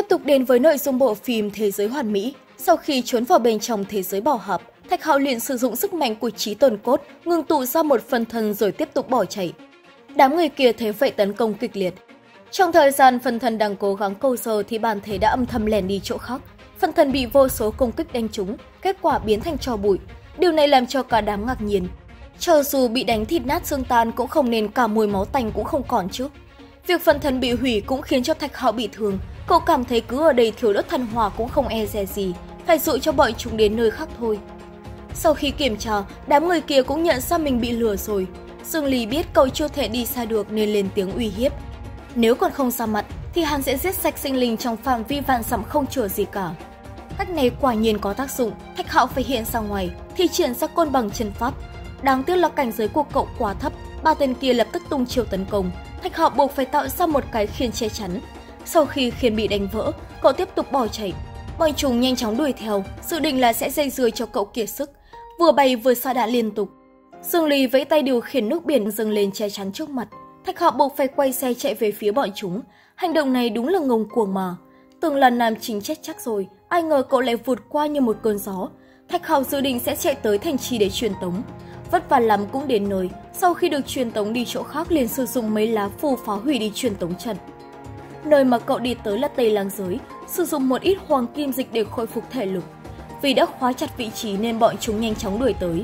Tiếp tục đến với nội dung bộ phim Thế giới hoàn mỹ. Sau khi trốn vào bên trong thế giới bảo hợp, Thạch Hạo liền sử dụng sức mạnh của trí tôn cốt, ngưng tụ ra một phân thân rồi tiếp tục bỏ chạy. Đám người kia thấy vậy tấn công kịch liệt. Trong thời gian phân thân đang cố gắng câu giờ thì bản thể đã âm thầm lẻn đi chỗ khác. Phân thân bị vô số công kích đánh trúng, kết quả biến thành tro bụi. Điều này làm cho cả đám ngạc nhiên. Cho dù bị đánh thịt nát xương tan cũng không nên cả mùi máu tanh cũng không còn chứ. Việc phân thân bị hủy cũng khiến cho Thạch Hạo bị thương. Cậu cảm thấy cứ ở đây thiếu đốt thần hỏa cũng không e dè gì, phải dụ cho bọn chúng đến nơi khác thôi. Sau khi kiểm tra, đám người kia cũng nhận ra mình bị lừa rồi. Dương Lý biết cậu chưa thể đi xa được nên lên tiếng uy hiếp. Nếu còn không ra mặt thì hắn sẽ giết sạch sinh linh trong phạm vi vạn dặm không chừa gì cả. Cách này quả nhiên có tác dụng, Thạch Hạo phải hiện ra ngoài, thi triển ra côn bằng chân pháp. Đáng tiếc là cảnh giới của cậu quá thấp, ba tên kia lập tức tung chiêu tấn công. Thạch Hạo buộc phải tạo ra một cái khiên che chắn. Sau khi khiên bị đánh vỡ, cậu tiếp tục bỏ chạy. Bọn chúng nhanh chóng đuổi theo, dự định là sẽ dây dưa cho cậu kiệt sức, vừa bay vừa xạ đạn liên tục. Dương Lý vẫy tay điều khiển nước biển dâng lên che chắn trước mặt. Thạch Hạo buộc phải quay xe chạy về phía bọn chúng. Hành động này đúng là ngông cuồng mà. Tưởng là nam chính chết chắc rồi, ai ngờ cậu lại vụt qua như một cơn gió. Thạch Hạo dự định sẽ chạy tới thành trì để truyền tống. Vất vả lắm cũng đến nơi, sau khi được truyền tống đi chỗ khác liền sử dụng mấy lá phù phá hủy đi truyền tống trận. Nơi mà cậu đi tới là Tây Lang Giới, sử dụng một ít hoàng kim dịch để khôi phục thể lực. Vì đã khóa chặt vị trí nên bọn chúng nhanh chóng đuổi tới.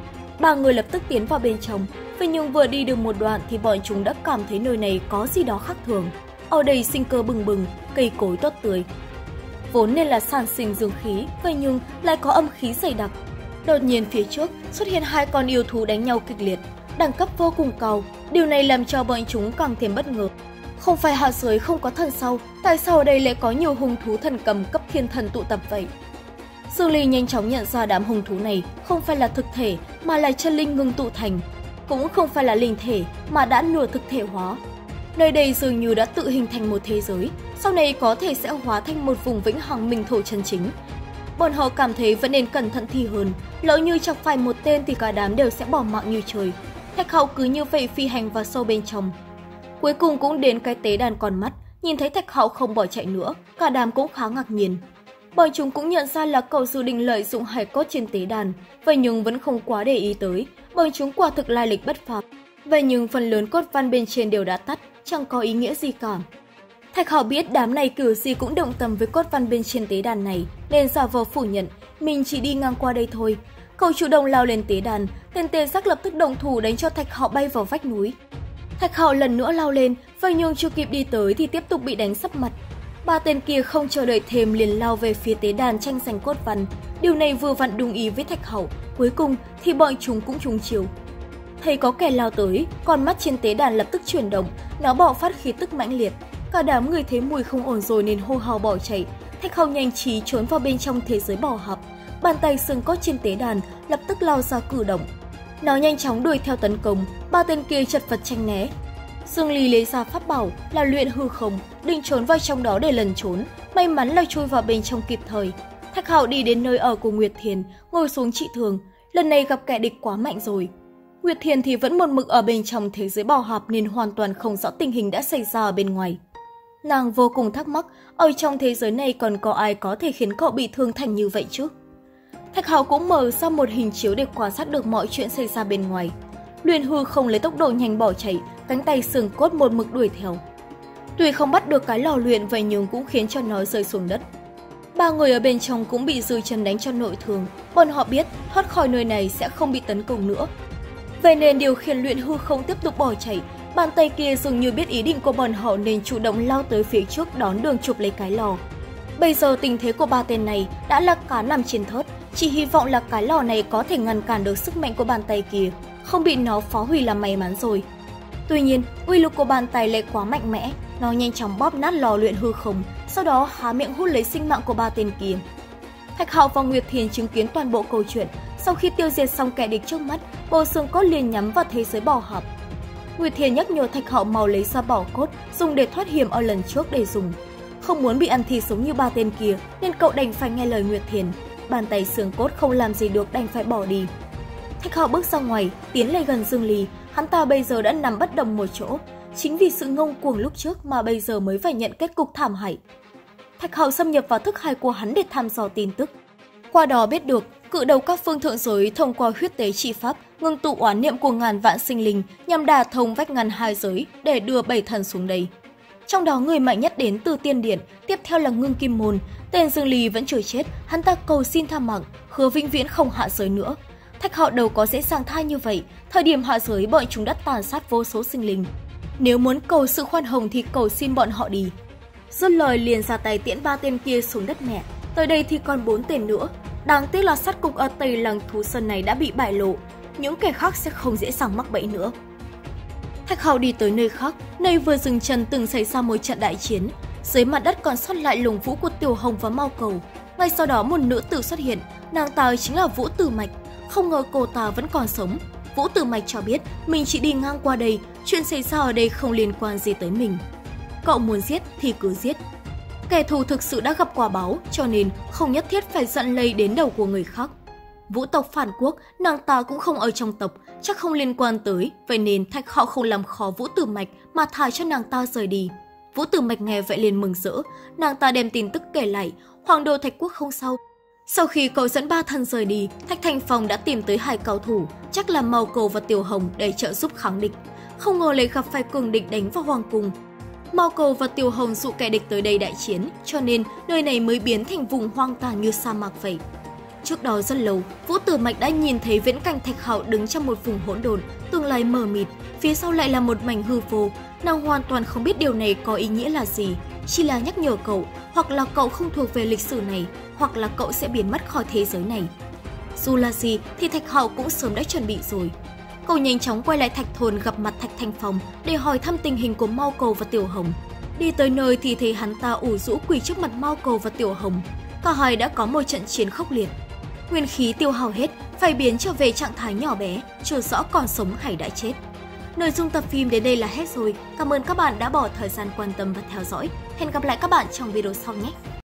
Ba người lập tức tiến vào bên trong, vậy nhưng vừa đi được một đoạn thì bọn chúng đã cảm thấy nơi này có gì đó khác thường. Ở đây sinh cơ bừng bừng, cây cối tốt tươi. Vốn nên là sản sinh dương khí, vậy nhưng lại có âm khí dày đặc. Đột nhiên phía trước xuất hiện hai con yêu thú đánh nhau kịch liệt, đẳng cấp vô cùng cao. Điều này làm cho bọn chúng càng thêm bất ngờ. Không phải hạ giới không có thần sau, tại sao ở đây lại có nhiều hung thú thần cầm cấp thiên thần tụ tập vậy? Dương Lý nhanh chóng nhận ra đám hung thú này không phải là thực thể mà là chân linh ngưng tụ thành, cũng không phải là linh thể mà đã nửa thực thể hóa. Nơi đây dường như đã tự hình thành một thế giới, sau này có thể sẽ hóa thành một vùng vĩnh hằng minh thổ chân chính. Bọn họ cảm thấy vẫn nên cẩn thận thì hơn, lỡ như chọc phải một tên thì cả đám đều sẽ bỏ mạng như trời. Thạch Hạo cứ như vậy phi hành vào sâu bên trong. Cuối cùng cũng đến cái tế đàn con mắt, nhìn thấy Thạch Hạo không bỏ chạy nữa, cả đám cũng khá ngạc nhiên. Bọn chúng cũng nhận ra là cậu dự định lợi dụng hài cốt trên tế đàn, vậy nhưng vẫn không quá để ý tới, bọn chúng quả thực lai lịch bất phàm. Vậy nhưng phần lớn cốt văn bên trên đều đã tắt, chẳng có ý nghĩa gì cả. Thạch Hạo biết đám này kiểu gì cũng động tâm với cốt văn bên trên tế đàn này, nên giả vờ phủ nhận, mình chỉ đi ngang qua đây thôi. Cậu chủ động lao lên tế đàn, tên tê giác lập tức động thủ đánh cho Thạch Hạo bay vào vách núi. Thạch Hạo lần nữa lao lên, vậy nhưng chưa kịp đi tới thì tiếp tục bị đánh sấp mặt. Ba tên kia không chờ đợi thêm liền lao về phía tế đàn tranh giành cốt văn. Điều này vừa vặn đúng ý với Thạch Hạo, cuối cùng thì bọn chúng cũng trúng chiêu. Thấy có kẻ lao tới, con mắt trên tế đàn lập tức chuyển động, nó bạo phát khí tức mãnh liệt. Cả đám người thấy mùi không ổn rồi nên hô hào bỏ chạy. Thạch Hạo nhanh trí trốn vào bên trong thế giới bảo hợp. Bàn tay xương cốt trên tế đàn lập tức lao ra cử động. Nó nhanh chóng đuổi theo tấn công, ba tên kia chật vật tranh né. Dương Lý lấy ra pháp bảo là luyện hư không, định trốn vào trong đó để lần trốn, may mắn là chui vào bên trong kịp thời. Thạch Hạo đi đến nơi ở của Nguyệt Thiền, ngồi xuống trị thương, lần này gặp kẻ địch quá mạnh rồi. Nguyệt Thiền thì vẫn một mực ở bên trong thế giới bảo hợp nên hoàn toàn không rõ tình hình đã xảy ra ở bên ngoài. Nàng vô cùng thắc mắc, ở trong thế giới này còn có ai có thể khiến cậu bị thương thành như vậy chứ? Thạch Hạo cũng mở ra một hình chiếu để quan sát được mọi chuyện xảy ra bên ngoài. Luyện hư không lấy tốc độ nhanh bỏ chạy, cánh tay xương cốt một mực đuổi theo. Tuy không bắt được cái lò luyện vậy nhưng cũng khiến cho nó rơi xuống đất. Ba người ở bên trong cũng bị dư chân đánh cho nội thương, bọn họ biết thoát khỏi nơi này sẽ không bị tấn công nữa. Vậy nên điều khiển luyện hư không tiếp tục bỏ chạy, bàn tay kia dường như biết ý định của bọn họ nên chủ động lao tới phía trước đón đường chụp lấy cái lò. Bây giờ tình thế của ba tên này đã là cá nằm trên thớt, chỉ hy vọng là cái lò này có thể ngăn cản được sức mạnh của bàn tay kia, không bị nó phá hủy là may mắn rồi. Tuy nhiên, uy lực của bàn tay lại quá mạnh mẽ, nó nhanh chóng bóp nát lò luyện hư không, sau đó há miệng hút lấy sinh mạng của ba tên kia. Thạch Hạo và Nguyệt Thiền chứng kiến toàn bộ câu chuyện, sau khi tiêu diệt xong kẻ địch trước mắt, bộ xương cốt liền nhắm vào thế giới bảo hợp. Nguyệt Thiền nhắc nhở Thạch Hạo mau lấy ra bảo cốt, dùng để thoát hiểm ở lần trước để dùng. Không muốn bị ăn thịt sống như ba tên kia, nên cậu đành phải nghe lời Nguyệt Thiền. Bàn tay xương cốt không làm gì được đành phải bỏ đi. Thạch Hạo bước ra ngoài, tiến lại gần Dương Lý, hắn ta bây giờ đã nằm bất động một chỗ. Chính vì sự ngông cuồng lúc trước mà bây giờ mới phải nhận kết cục thảm hại. Thạch Hạo xâm nhập vào thức hải của hắn để thăm dò tin tức. Qua đó biết được, cự đầu các phương thượng giới thông qua huyết tế chi pháp ngưng tụ oán niệm của ngàn vạn sinh linh nhằm đả thông vách ngăn hai giới để đưa 7 thần xuống đây. Trong đó người mạnh nhất đến từ tiên điện, tiếp theo là Ngưng Kim Môn. Tên Dương Ly vẫn chưa chết, hắn ta cầu xin tha mạng, hứa vĩnh viễn không hạ giới nữa. Thạch Hạo đâu có dễ dàng tha như vậy, thời điểm hạ giới bọn chúng đã tàn sát vô số sinh linh. Nếu muốn cầu sự khoan hồng thì cầu xin bọn họ đi. Dứt lời liền ra tay tiễn 3 tên kia xuống đất mẹ, tới đây thì còn 4 tên nữa. Đáng tiếc là sát cục ở Tây Lăng Thú Sơn này đã bị bại lộ, những kẻ khác sẽ không dễ dàng mắc bẫy nữa. Thạch Hạo đi tới nơi khác, nơi vừa dừng chân từng xảy ra một trận đại chiến. Dưới mặt đất còn sót lại lồng vũ của Tiểu Hồng và Mao Cầu. Ngay sau đó một nữ tử xuất hiện, nàng ta chính là Vũ Tử Mạch. Không ngờ cô ta vẫn còn sống. Vũ Tử Mạch cho biết mình chỉ đi ngang qua đây, chuyện xảy ra ở đây không liên quan gì tới mình. Cậu muốn giết thì cứ giết. Kẻ thù thực sự đã gặp quả báo, cho nên không nhất thiết phải giận lây đến đầu của người khác. Vũ tộc phản quốc, nàng ta cũng không ở trong tộc, chắc không liên quan tới, vậy nên Thạch Hạo không làm khó Vũ Tử Mạch mà thả cho nàng ta rời đi. Vũ Tử Mạch nghe vậy liền mừng rỡ, nàng ta đem tin tức kể lại, Hoàng đô Thạch Quốc không sao. Sau khi cậu dẫn 3 thần rời đi, Thạch Thành Phong đã tìm tới 2 cao thủ, chắc là Mao Cầu và Tiểu Hồng để trợ giúp kháng địch. Không ngờ lại gặp phải cường địch đánh vào hoàng cung. Mao Cầu và Tiểu Hồng dụ kẻ địch tới đây đại chiến, cho nên nơi này mới biến thành vùng hoang tàn như sa mạc vậy. Trước đó rất lâu, Vũ Tử Mạch đã nhìn thấy viễn cảnh Thạch Hạo đứng trong một vùng hỗn độn, tương lai mờ mịt, phía sau lại là một mảnh hư vô. Nàng hoàn toàn không biết điều này có ý nghĩa là gì, chỉ là nhắc nhở cậu, hoặc là cậu không thuộc về lịch sử này, hoặc là cậu sẽ biến mất khỏi thế giới này. Dù là gì thì Thạch Hạo cũng sớm đã chuẩn bị rồi. Cậu nhanh chóng quay lại Thạch Thôn gặp mặt Thạch Thành Phong để hỏi thăm tình hình của Mao Cầu và Tiểu Hồng. Đi tới nơi thì thấy hắn ta ủ rũ quỳ trước mặt Mao Cầu và Tiểu Hồng. Cả hai đã có một trận chiến khốc liệt. Nguyên khí tiêu hao hết, phải biến trở về trạng thái nhỏ bé, chưa rõ còn sống hay đã chết. Nội dung tập phim đến đây là hết rồi. Cảm ơn các bạn đã bỏ thời gian quan tâm và theo dõi. Hẹn gặp lại các bạn trong video sau nhé!